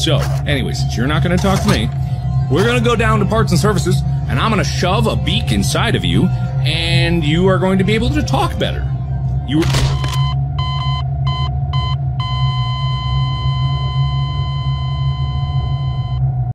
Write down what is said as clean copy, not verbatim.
So, anyways, since you're not gonna talk to me, we're gonna go down to parts and services, and I'm gonna shove a beak inside of you, and you are going to be able to talk better. You